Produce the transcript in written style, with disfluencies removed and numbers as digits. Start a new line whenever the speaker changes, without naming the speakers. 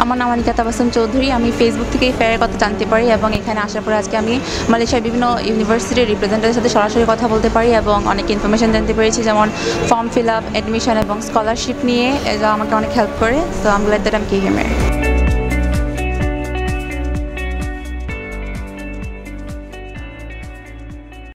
আমার নাম অনিকা তাবাসসুম চৌধুরী। আমি ফেসবুক থেকে এই ফেয়ারের কথা জানতে পারি এবং এখানে আসার পরে আজকে আমি মালয়েশিয়ার বিভিন্ন ইউনিভার্সিটির রিপ্রেজেন্টেটিভের সাথে সরাসরি কথা বলতে পারি এবং অনেক ইনফরমেশন জানতে পেরেছি, যেমন ফর্ম ফিল আপ, অ্যাডমিশন এবং স্কলারশিপ নিয়ে, যা আমাকে অনেক হেল্প করে। So I am glad that I am came here.